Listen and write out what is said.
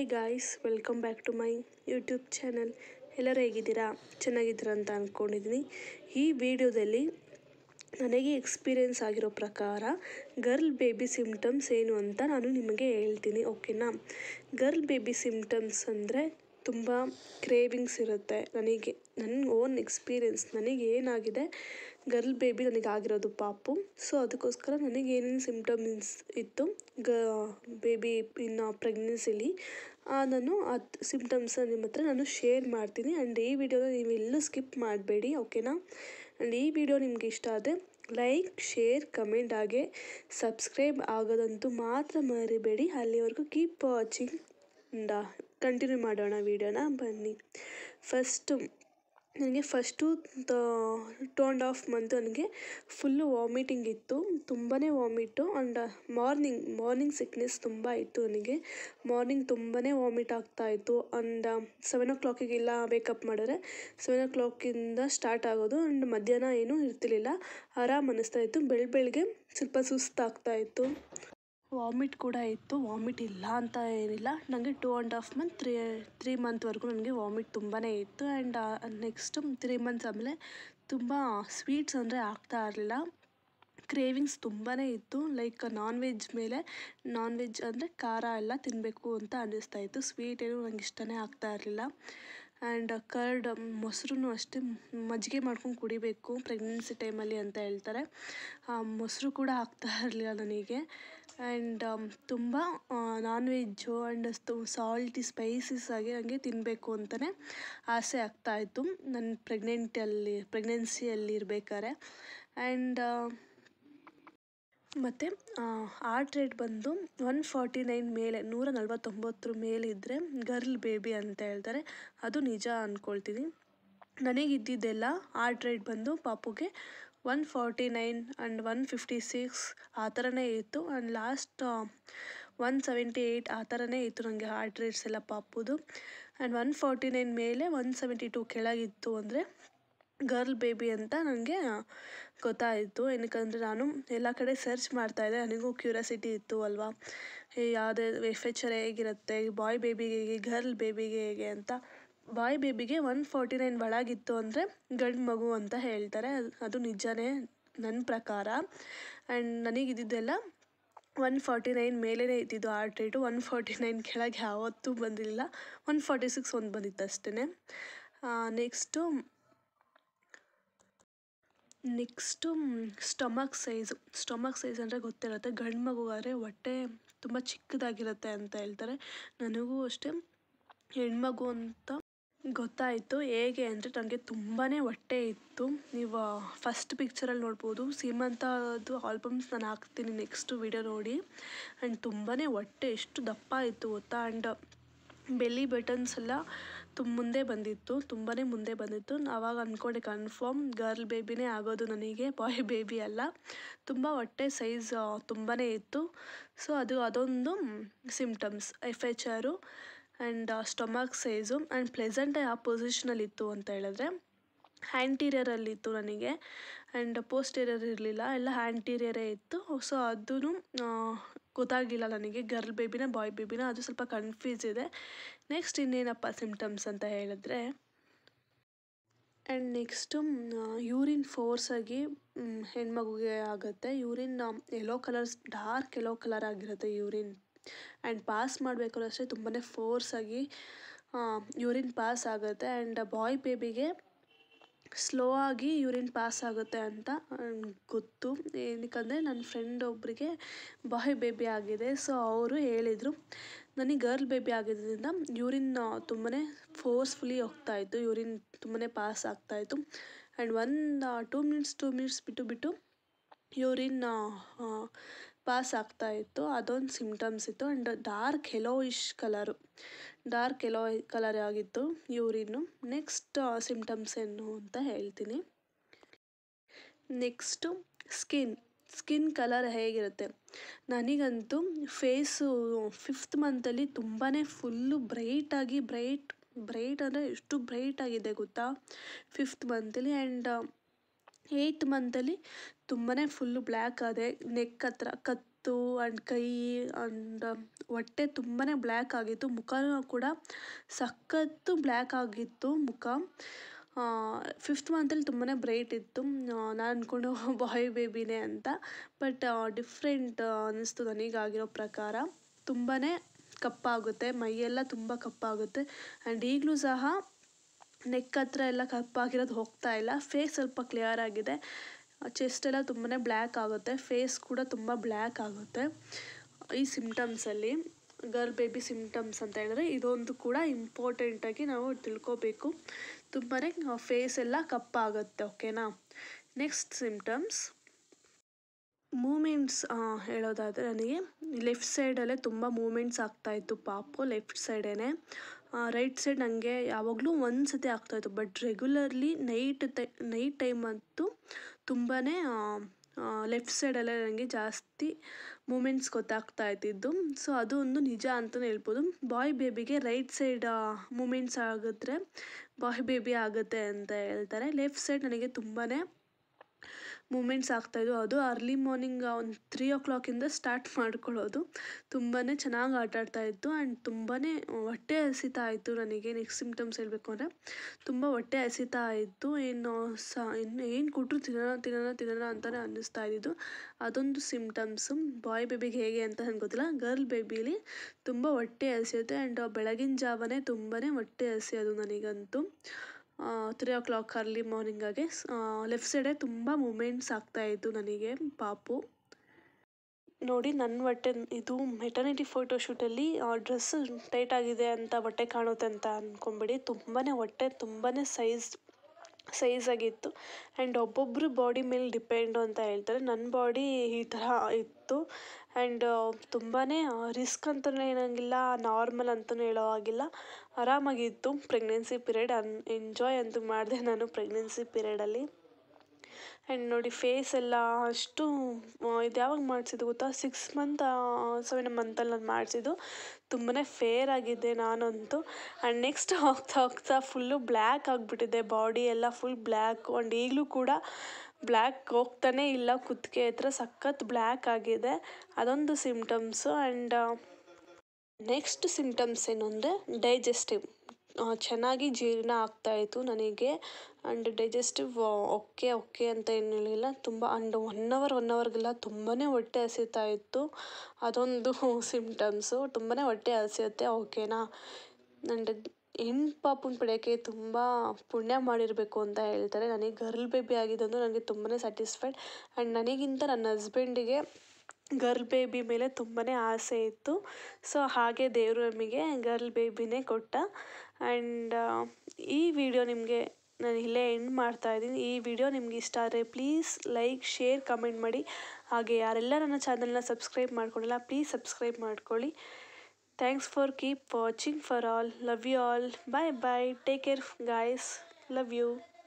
Guys, welcome back to my YouTube channel. ಎಲ್ಲರೂ ಹೇಗಿದ್ದೀರಾ? ಚೆನ್ನಾಗಿದ್ದೀರಾ ಅಂತ ಅಂದ್ಕೊಂಡಿದ್ದೀನಿ. ಈ ವಿಡಿಯೋದಲ್ಲಿ ನನಗೆ ಎಕ್ಸ್ಪೀರಿಯೆನ್ಸ್ ಆಗಿರೋ ಪ್ರಕಾರ ಗರ್ಲ್ ಬೇಬಿ ಸಿಮ್ಟಮ್ಸ್ ಏನು ಅಂತ ನಾನು ನಿಮಗೆ ಹೇಳ್ತೀನಿ, ಓಕೆನಾ? ಗರ್ಲ್ ಬೇಬಿ ಸಿಮ್ಟಮ್ಸ್ ಅಂದರೆ ತುಂಬ ಕ್ರೇವಿಂಗ್ಸ್ ಇರುತ್ತೆ. ನನ್ನ ಓನ್ ಎಕ್ಸ್ಪೀರಿಯೆನ್ಸ್, ನನಗೆ ಏನಾಗಿದೆ, ಗರ್ಲ್ ಬೇಬಿ ನನಗಾಗಿರೋದು ಪಾಪು. ಸೊ ಅದಕ್ಕೋಸ್ಕರ ನನಗೆ ಏನೇನು ಸಿಮ್ಟಮ್ಸ್ ಇತ್ತು ಬೇಬಿ ಇನ್ನು ಪ್ರೆಗ್ನೆನ್ಸಿಲಿ, ನಾನು ಆ ಸಿಮ್ಟಮ್ಸ್ನ ನಿಮ್ಮ ಹತ್ರ ನಾನು ಶೇರ್ ಮಾಡ್ತೀನಿ. ಆ್ಯಂಡ್ ಈ ವಿಡಿಯೋನ ನೀವು ಎಲ್ಲೂ ಸ್ಕಿಪ್ ಮಾಡಬೇಡಿ, ಓಕೆನಾ? ಆ್ಯಂಡ್ ಈ ವಿಡಿಯೋ ನಿಮ್ಗೆ ಇಷ್ಟ ಆದರೆ ಲೈಕ್, ಶೇರ್, ಕಮೆಂಟ್ ಹಾಗೆ ಸಬ್ಸ್ಕ್ರೈಬ್ ಆಗೋದಂತೂ ಮಾತ್ರ ಮರಿಬೇಡಿ. ಅಲ್ಲಿವರೆಗೂ ಕೀಪ್ ವಾಚಿಂಗ್. ಕಂಟಿನ್ಯೂ ಮಾಡೋಣ ವಿಡಿಯೋನ, ಬನ್ನಿ. ನನಗೆ ಫಸ್ಟು 2.5 ಮಂತ್ ನನಗೆ ಫುಲ್ಲು ವಾಮಿಟಿಂಗ್ ಇತ್ತು, ತುಂಬಾ ವಾಮಿಟು. ಆ್ಯಂಡ್ ಮಾರ್ನಿಂಗ್ ಸಿಕ್ನೆಸ್ ತುಂಬ ಇತ್ತು ನನಗೆ. ಮಾರ್ನಿಂಗ್ ತುಂಬಾ ವಾಮಿಟ್ ಆಗ್ತಾಯಿತ್ತು. ಆ್ಯಂಡ್ 7 o'clockಗೆಲ್ಲ ವೇಕಪ್ ಮಾಡಿದ್ರೆ 7 o'clock ಸ್ಟಾರ್ಟ್ ಆಗೋದು. ಆ್ಯಂಡ್ ಮಧ್ಯಾಹ್ನ ಏನೂ ಇರ್ತಿರ್ಲಿಲ್ಲ, ಆರಾಮ್ ಅನ್ನಿಸ್ತಾ ಇತ್ತು. ಬೆಳಗ್ಗೆ ಸ್ವಲ್ಪ ಸುಸ್ತಾಗ್ತಾಯಿತ್ತು, ವಾಮಿಟ್ ಕೂಡ ಇತ್ತು. ವಾಮಿಟ್ ಇಲ್ಲ ಅಂತ ಏನಿಲ್ಲ, ನನಗೆ 2.5 ಮಂತ್ 3 ಮಂತ್ವರೆಗೂ ನನಗೆ ವಾಮಿಟ್ ತುಂಬಾ ಇತ್ತು. ಆ್ಯಂಡ್ ನೆಕ್ಸ್ಟ್ 3 ಮಂತ್ಸ್ ಆದಮೇಲೆ ತುಂಬ ಸ್ವೀಟ್ಸ್ ಅಂದರೆ ಆಗ್ತಾ ಇರಲಿಲ್ಲ. ಕ್ರೇವಿಂಗ್ಸ್ ತುಂಬಾ ಇತ್ತು. ಲೈಕ್ ನಾನ್ ವೆಜ್ ಅಂದರೆ ಖಾರ ಎಲ್ಲ ತಿನ್ನಬೇಕು ಅಂತ ಅನ್ನಿಸ್ತಾ ಇತ್ತು. ಸ್ವೀಟ್ ಏನು ನಂಗೆ ಇಷ್ಟನೇ ಆಗ್ತಾ ಇರಲಿಲ್ಲ. ಆ್ಯಂಡ್ ಕರ್ಡ್, ಮೊಸರು ಅಷ್ಟೇ, ಮಜ್ಜಿಗೆ ಮಾಡ್ಕೊಂಡು ಕುಡಿಬೇಕು ಪ್ರೆಗ್ನೆನ್ಸಿ ಟೈಮಲ್ಲಿ ಅಂತ ಹೇಳ್ತಾರೆ. ಮೊಸರು ಕೂಡ ಆಗ್ತಾ ಇರಲಿಲ್ಲ ನನಗೆ. ಆ್ಯಂಡ್ ತುಂಬ ನಾನ್ ವೆಜ್ಜು ಆ್ಯಂಡ್ ಸ್ಪೈಸಸ್ ಆಗಿ ನನಗೆ ತಿನ್ನಬೇಕು ಅಂತಲೇ ಆಸೆ ಆಗ್ತಾಯಿತ್ತು ನನ್ನ ಪ್ರೆಗ್ನೆನ್ಸಿಯಲ್ಲಿ ಇರಬೇಕಾದ್ರೆ. ಆ್ಯಂಡ್ ಮತ್ತು ಹಾರ್ಟ್ ರೇಟ್ ಬಂದು 149 ಮೇಲೆ, 149 ಮೇಲೆ ಇದ್ದರೆ ಗರ್ಲ್ ಬೇಬಿ ಅಂತ ಹೇಳ್ತಾರೆ. ಅದು ನಿಜ ಅಂದ್ಕೊಳ್ತೀನಿ. ನನಗಿದ್ದಿದ್ದೆಲ್ಲ ಹಾರ್ಟ್ ರೇಟ್ ಬಂದು ಪಾಪುಗೆ 149 ಆ್ಯಂಡ್ 156 ಆ ಥರನೇ ಇತ್ತು. ಆ್ಯಂಡ್ ಲಾಸ್ಟ್ 178 ಆ ಥರನೇ ಇತ್ತು ನನಗೆ ಹಾರ್ಟ್ ರೇಟ್ಸ್ ಎಲ್ಲ ಪಾಪುದು. ಆ್ಯಂಡ್ 149 ಮೇಲೆ 172 ಕೆಳಗಿತ್ತು ಅಂದರೆ ಗರ್ಲ್ ಬೇಬಿ ಅಂತ ನನಗೆ ಗೊತ್ತಾಯಿತು. ಏನಕ್ಕಂದರೆ ನಾನು ಎಲ್ಲ ಕಡೆ ಸರ್ಚ್ ಮಾಡ್ತಾಯಿದ್ದೆ, ನನಗೂ ಕ್ಯೂರಿಯಾಸಿಟಿ ಇತ್ತು ಅಲ್ವಾ, ಯಾವುದೇ FHR ಹೇಗಿರುತ್ತೆ, ಬಾಯ್ ಬೇಬಿಗೆ ಹೇಗೆ, ಗರ್ಲ್ ಬೇಬಿಗೆ ಹೇಗೆ ಅಂತ. ಬಾಯ್ ಬೇಬಿಗೆ 149 ಒಳಗಿತ್ತು ಅಂದರೆ ಗಂಡು ಮಗು ಅಂತ ಹೇಳ್ತಾರೆ. ಅದು ನಿಜನೇ ನನ್ನ ಪ್ರಕಾರ. ಆ್ಯಂಡ್ ನನಗಿದ್ದಿದ್ದೆಲ್ಲ 149 ಮೇಲೇ ಇದ್ದಿದ್ದು ಹಾರ್ಟ್ ರೇಟು. 149 ಕೆಳಗೆ ಯಾವತ್ತೂ ಬಂದಿಲ್ಲ. 146 ಒಂದು ಬಂದಿತ್ತು ಅಷ್ಟೇ. ನೆಕ್ಸ್ಟು ಸ್ಟಮಕ್ ಸೈಜ್ ಅಂದರೆ ಗೊತ್ತಿರುತ್ತೆ, ಗಂಡು ಮಗುಗಾದರೆ ಹೊಟ್ಟೆ ತುಂಬ ಚಿಕ್ಕದಾಗಿರುತ್ತೆ ಅಂತ ಹೇಳ್ತಾರೆ. ನನಗೂ ಅಷ್ಟೇ ಹೆಣ್ಮಗು ಅಂತ ಗೊತ್ತಾಯಿತು. ಹೇಗೆ ಅಂದರೆ ನನಗೆ ತುಂಬಾ ಹೊಟ್ಟೆ ಇತ್ತು. ನೀವು ಫಸ್ಟ್ ಪಿಕ್ಚರಲ್ಲಿ ನೋಡ್ಬೋದು, ಸೀಮಂತದ್ದು ಆಲ್ಬಮ್ಸ್ ನಾನು ಹಾಕ್ತೀನಿ ನೆಕ್ಸ್ಟ್ ವಿಡಿಯೋ ನೋಡಿ. ಆ್ಯಂಡ್ ತುಂಬಾ ಹೊಟ್ಟೆ ಎಷ್ಟು ದಪ್ಪ ಇತ್ತು ಗೊತ್ತಾ. ಆ್ಯಂಡ್ ಬೆಲ್ಲಿ ಬಟನ್ಸ್ ಎಲ್ಲ ಮುಂದೆ ಬಂದಿತ್ತು. ಆವಾಗ ಅಂದ್ಕೊಂಡೆ ಕನ್ಫರ್ಮ್ ಗರ್ಲ್ ಬೇಬಿನೇ ಆಗೋದು ನನಗೆ, ಬಾಯ್ ಬೇಬಿ ಅಲ್ಲ. ತುಂಬ ಹೊಟ್ಟೆ ಸೈಜ್ ತುಂಬಾ ಇತ್ತು. ಸೊ ಅದೊಂದು symptoms, FHR and stomach size. And placenta ಯಾವ ಪೊಸಿಷನಲ್ಲಿತ್ತು ಅಂತ ಹೇಳಿದ್ರೆ ಆ್ಯಂಟೀರಿಯರಲ್ಲಿತ್ತು ನನಗೆ. ಆ್ಯಂಡ್ ಪೋಸ್ಟೀರಿಯರ್ ಇರಲಿಲ್ಲ, ಎಲ್ಲ ಆ್ಯಂಟೀರಿಯರೇ ಇತ್ತು. ಸೊ ಅದೂ ಗೊತ್ತಾಗಿಲ್ಲ ನನಗೆ ಗರ್ಲ್ ಬೇಬಿನ ಬಾಯ್ ಬೇಬಿನ, ಅದು ಸ್ವಲ್ಪ ಕನ್ಫ್ಯೂಸ್ ಇದೆ. ನೆಕ್ಸ್ಟ್ ಇನ್ನೇನಪ್ಪ ಸಿಮ್ಟಮ್ಸ್ ಅಂತ ಹೇಳಿದ್ರೆ, ಆ್ಯಂಡ್ ನೆಕ್ಸ್ಟು ಯೂರಿನ್ ಫೋರ್ಸಾಗಿ ಹೆಣ್ಮಗುಗೆ ಆಗುತ್ತೆ. ಯೂರಿನ್ ಡಾರ್ಕ್ ಯೆಲ್ಲೋ ಕಲರ್ ಆಗಿರುತ್ತೆ ಯೂರಿನ್. ಆ್ಯಂಡ್ ಪಾಸ್ ಮಾಡಬೇಕಾದ್ರೂ ಅಷ್ಟೇ ತುಂಬಾ ಫೋರ್ಸಾಗಿ ಯೂರಿನ್ ಪಾಸ್ ಆಗುತ್ತೆ. ಆ್ಯಂಡ್ ಬಾಯ್ ಬೇಬಿಗೆ ಸ್ಲೋ ಆಗಿ ಯೂರಿನ್ ಪಾಸ್ ಆಗುತ್ತೆ ಅಂತ ಗೊತ್ತು. ಏನಕ್ಕಂದರೆ ನನ್ನ ಫ್ರೆಂಡ್ ಒಬ್ಬರಿಗೆ ಬಾಯ್ ಬೇಬಿ ಆಗಿದೆ. ಸೊ ಅವರು ಹೇಳಿದರು, ನನಗೆ ಗರ್ಲ್ ಬೇಬಿ ಆಗಿದ್ದರಿಂದ ಯೂರಿನ್ ತುಂಬಾ ಫೋರ್ಸ್ಫುಲಿ ಹೋಗ್ತಾಯಿತ್ತು, ಯೂರಿನ್ ತುಂಬಾ ಪಾಸ್ ಆಗ್ತಾಯಿತ್ತು. ಆ್ಯಂಡ್ 2 ಮಿನಿಟ್ಸ್ ಬಿಟ್ಟು ಯೂರಿನ್ ಪಾಸ್ ಆಗ್ತಾಯಿತ್ತು. ಅದೊಂದು ಸಿಮ್ಟಮ್ಸ್ ಇತ್ತು. ಆ್ಯಂಡ್ ಡಾರ್ಕ್ ಯೆಲ್ಲೋ ಕಲರ್ ಆಗಿತ್ತು ಯೂರಿನ್ನು. ನೆಕ್ಸ್ಟ್ ಸಿಮ್ಟಮ್ಸ್ ಏನು ಅಂತ ಹೇಳ್ತೀನಿ. ನೆಕ್ಸ್ಟು ಸ್ಕಿನ್ ಕಲರ್ ಹೇಗಿರುತ್ತೆ. ನನಗಂತೂ ಫೇಸು 5th ಮಂತಲ್ಲಿ ತುಂಬಾ ಫುಲ್ಲು ಬ್ರೈಟ್ ಅಂದರೆ ಎಷ್ಟು ಬ್ರೈಟ್ ಆಗಿದೆ ಗೊತ್ತಾ 5th ಮಂತಲ್ಲಿ. ಆ್ಯಂಡ್ 8th ಮಂತಲ್ಲಿ ತುಂಬಾ ಫುಲ್ಲು ಬ್ಲ್ಯಾಕ್ ಆದೆ. ನೆಕ್ ಹತ್ರ ಆಗಿತ್ತು ಆ್ಯಂಡ್ ಕೈ ಆ್ಯಂಡ್ ಹೊಟ್ಟೆ ತುಂಬಾ ಬ್ಲ್ಯಾಕ್ ಆಗಿತ್ತು. ಮುಖನೂ ಕೂಡ ಸಖತ್ತು ಬ್ಲ್ಯಾಕ್ ಆಗಿತ್ತು ಮುಖ. 5th ಮಂತಲ್ಲಿ ತುಂಬಾ ಬ್ರೈಟ್ ಇತ್ತು. ನಾನು ಅಂದ್ಕೊಂಡು ಬಾಯ್ ಬೇಬಿನೇ ಅಂತ, ಬಟ್ ಡಿಫ್ರೆಂಟ್ ಅನ್ನಿಸ್ತು ನನಗಾಗಿರೋ ಪ್ರಕಾರ. ತುಂಬಾ ಕಪ್ಪಾಗುತ್ತೆ, ಮೈಯೆಲ್ಲ ತುಂಬ ಕಪ್ಪಾಗುತ್ತೆ. ಆ್ಯಂಡ್ ಈಗಲೂ ಸಹ ನೆಕ್ ಹತ್ರ ಎಲ್ಲ ಕಪ್ಪಾಗಿರೋದು ಹೋಗ್ತಾ ಇಲ್ಲ. ಫೇಸ್ ಸ್ವಲ್ಪ ಕ್ಲಿಯರ್ ಆಗಿದೆ, ಚೆಸ್ಟ್ ಎಲ್ಲ ತುಂಬಾ ಬ್ಲ್ಯಾಕ್ ಆಗುತ್ತೆ, ಫೇಸ್ ಕೂಡ ತುಂಬ ಬ್ಲ್ಯಾಕ್ ಆಗುತ್ತೆ. ಈ ಸಿಮ್ಟಮ್ಸಲ್ಲಿ ಗರ್ಲ್ ಬೇಬಿ ಸಿಮ್ಟಮ್ಸ್ ಅಂತ ಹೇಳಿದ್ರೆ ಇದೊಂದು ಕೂಡ ಇಂಪಾರ್ಟೆಂಟಾಗಿ ನಾವು ತಿಳ್ಕೊಬೇಕು. ತುಂಬಾ ಫೇಸ್ ಎಲ್ಲ ಕಪ್ಪಾಗುತ್ತೆ. ಓಕೆನಾ. ನೆಕ್ಸ್ಟ್ ಸಿಮ್ಟಮ್ಸ್ ಮೂಮೆಂಟ್ಸ್ ಹೇಳೋದಾದರೆ, ನನಗೆ ಲೆಫ್ಟ್ ಸೈಡಲ್ಲೇ ತುಂಬ ಮೂಮೆಂಟ್ಸ್ ಆಗ್ತಾಯಿತ್ತು ಪಾಪು, ಲೆಫ್ಟ್ ಸೈಡೇ. ರೈಟ್ ಸೈಡ್ ನನಗೆ ಯಾವಾಗಲೂ ಒಂದು ಸತಿ ಆಗ್ತಾಯಿತ್ತು, ಬಟ್ ರೆಗ್ಯುಲರ್ಲಿ ನೈಟ್ ಟೈಮ್ ಅಂತೂ ತುಂಬಾ ಲೆಫ್ಟ್ ಸೈಡಲ್ಲೇ ನನಗೆ ಜಾಸ್ತಿ ಮೂಮೆಂಟ್ಸ್ ಗೊತ್ತಾಗ್ತಾ ಇದ್ದಿದ್ದು. ಸೊ ಅದು ಒಂದು ನಿಜ ಅಂತಲೇ ಹೇಳ್ಬೋದು. ಬಾಯ್ ಬೇಬಿಗೆ ರೈಟ್ ಸೈಡ್ ಮೂಮೆಂಟ್ಸ್ ಆಗಿದ್ರೆ ಬಾಯ್ ಬೇಬಿ ಆಗುತ್ತೆ ಅಂತ ಹೇಳ್ತಾರೆ. ಲೆಫ್ಟ್ ಸೈಡ್ ನನಗೆ ತುಂಬಾ ಮೂಮೆಂಟ್ಸ್ ಆಗ್ತಾಯಿದ್ವು. ಅದು ಅರ್ಲಿ ಮಾರ್ನಿಂಗ್ ಒಂದು 3 o'clock ಸ್ಟಾರ್ಟ್ ಮಾಡ್ಕೊಳ್ಳೋದು. ತುಂಬಾ ಚೆನ್ನಾಗಿ ಆಟಾಡ್ತಾ ಇತ್ತು ಆ್ಯಂಡ್ ತುಂಬಾ ಹೊಟ್ಟೆ ಹಸಿತಾ ಇತ್ತು ನನಗೆ. ನೆಕ್ಸ್ಟ್ ಸಿಮ್ಟಮ್ಸ್ ಹೇಳಬೇಕು ಅಂದರೆ ತುಂಬ ಹೊಟ್ಟೆ ಹಸಿತಾ ಇತ್ತು. ಇನ್ನು ಏನು ಕೊಟ್ಟರು ತಿನ್ನೋಣ ಅಂತಲೇ ಅನ್ನಿಸ್ತಾ ಇದ್ದಿದ್ದು. ಅದೊಂದು ಸಿಮ್ಟಮ್ಸು. ಬಾಯ್ ಬೇಬಿಗೆ ಹೇಗೆ ಅಂತ ನನಗೆ ಗೊತ್ತಿಲ್ಲ. ಗರ್ಲ್ ಬೇಬಿಲಿ ತುಂಬ ಹೊಟ್ಟೆ ಹಸಿಯುತ್ತೆ ಆ್ಯಂಡ್ ಬೆಳಗಿನ ಜಾವನೇ ತುಂಬಾ ಹೊಟ್ಟೆ ಹಸಿಯೋದು ನನಗಂತೂ. 3 o'clock ಅರ್ಲಿ ಮಾರ್ನಿಂಗಾಗೆ ಲೆಫ್ಟ್ ಸೈಡೇ ತುಂಬ ಮೂಮೆಂಟ್ಸ್ ಆಗ್ತಾಯಿತ್ತು ನನಗೆ ಪಾಪು. ನೋಡಿ, ನನ್ನ ಹೊಟ್ಟೆ ಇದು ಮೆಟರ್ನಿಟಿ ಫೋಟೋಶೂಟಲ್ಲಿ ಡ್ರೆಸ್ ಟೈಟ್ ಆಗಿದೆ ಅಂತ ಹೊಟ್ಟೆ ಕಾಣುತ್ತೆ ಅಂತ ಅಂದ್ಕೊಂಬಿಡಿ. ಹೊಟ್ಟೆ ತುಂಬಾ ಸೈಜ್ ಆಗಿತ್ತು ಆ್ಯಂಡ್ ಒಬ್ಬೊಬ್ಬರು ಬಾಡಿ ಮೇಲೆ ಡಿಪೆಂಡು ಅಂತ ಹೇಳ್ತಾರೆ. ನನ್ನ ಬಾಡಿ ಈ ಥರ ಇತ್ತು ಆ್ಯಂಡ್ ತುಂಬಾ ರಿಸ್ಕ್ ಅಂತಲೂ ಹೇಳೋಂಗಿಲ್ಲ, ನಾರ್ಮಲ್ ಅಂತಲೂ ಹೇಳೋ ಹಾಗಿಲ್ಲ, ಆರಾಮಾಗಿತ್ತು. ಪ್ರೆಗ್ನೆನ್ಸಿ ಪೀರಿಯಡ್ ಎಂಜಾಯ್ ಅಂತೂ ಮಾಡಿದೆ ನಾನು ಪ್ರೆಗ್ನೆನ್ಸಿ ಪೀರಿಯಡಲ್ಲಿ. ಆ್ಯಂಡ್ ನೋಡಿ, ಫೇಸ್ ಎಲ್ಲ ಅಷ್ಟು ಇದು ಯಾವಾಗ ಮಾಡಿಸಿದ್ದು ಗೊತ್ತಾ, 6 ಮಂತ್ 7 ಮಂತಲ್ಲಿ ನಾನು ಮಾಡಿಸಿದ್ದು. ತುಂಬಾ ಫೇರ್ ಆಗಿದ್ದೆ ನಾನಂತೂ. ಆ್ಯಂಡ್ ನೆಕ್ಸ್ಟ್ ಹೋಗ್ತಾ ಫುಲ್ಲು ಬ್ಲ್ಯಾಕ್ ಆಗಿಬಿಟ್ಟಿದೆ, ಬಾಡಿ ಎಲ್ಲ ಫುಲ್ ಬ್ಲ್ಯಾಕು. ಆ್ಯಂಡ್ ಈಗಲೂ ಕೂಡ ಬ್ಲ್ಯಾಕ್ ಹೋಗ್ತಾನೇ ಇಲ್ಲ, ಕುತ್ತಿಗೆ ಹತ್ರ ಸಖತ್ ಬ್ಲ್ಯಾಕ್ ಆಗಿದೆ. ಅದೊಂದು ಸಿಮ್ಟಮ್ಸು. ಆ್ಯಂಡ್ ನೆಕ್ಸ್ಟ್ ಸಿಮ್ಟಮ್ಸ್ ಏನು ಅಂದರೆ ಡೈಜೆಸ್ಟಿವ್ ಚೆನ್ನಾಗಿ ಜೀರ್ಣ ಆಗ್ತಾಯಿತ್ತು ನನಗೆ. ಆ್ಯಂಡ್ ಡೈಜೆಸ್ಟಿವ್ ಓಕೆ ಅಂತ ಏನು ಹೇಳಿಲ್ಲ, ತುಂಬ ಆ್ಯಂಡ್ 1 hourಗೆಲ್ಲ ತುಂಬಾ ಹೊಟ್ಟೆ ಹಸಿತಾ ಇತ್ತು. ಅದೊಂದು ಸಿಮ್ಟಮ್ಸು. ತುಂಬಾ ಹೊಟ್ಟೆ ಹಸಿಯುತ್ತೆ. ಓಕೆನಾ. ಆ್ಯಂಡ್ ಹೆಣ್ಣು ಪಾಪುನ ಪಡೆಯೋಕ್ಕೆ ತುಂಬ ಪುಣ್ಯ ಮಾಡಿರಬೇಕು ಅಂತ ಹೇಳ್ತಾರೆ. ನನಗೆ ಗರ್ಲ್ ಬೇಬಿ ಆಗಿದ್ದಂತೂ ನನಗೆ ತುಂಬಾ ಸ್ಯಾಟಿಸ್ಫೈಡ್. ಆ್ಯಂಡ್ ನನಗಿಂತ ನನ್ನ ಹಸ್ಬೆಂಡಿಗೆ ಗರ್ಲ್ ಬೇಬಿ ಮೇಲೆ ತುಂಬಾ ಆಸೆ ಇತ್ತು. ಸೊ ಹಾಗೆ ದೇವರು ನಮಗೆ ಗರ್ಲ್ ಬೇಬಿನೇ ಕೊಟ್ಟ. ಆ್ಯಂಡ್ ಈ ವಿಡಿಯೋ ನಿಮಗೆ ನಾನು ಇಲ್ಲೇ ಎಂಡ್ ಮಾಡ್ತಾಯಿದ್ದೀನಿ. ಈ ವಿಡಿಯೋ ನಿಮ್ಗೆ ಇಷ್ಟ ಆದರೆ ಪ್ಲೀಸ್ ಲೈಕ್, ಶೇರ್, ಕಮೆಂಟ್ ಮಾಡಿ. ಹಾಗೆ ಯಾರೆಲ್ಲ ನನ್ನ ಚಾನಲ್ನ ಸಬ್ಸ್ಕ್ರೈಬ್ ಮಾಡ್ಕೊಂಡಿಲ್ಲ ಪ್ಲೀಸ್ ಸಬ್ಸ್ಕ್ರೈಬ್ ಮಾಡ್ಕೊಳ್ಳಿ. Thanks for keep watching for all. Love you all. Bye. Take care guys. Love you.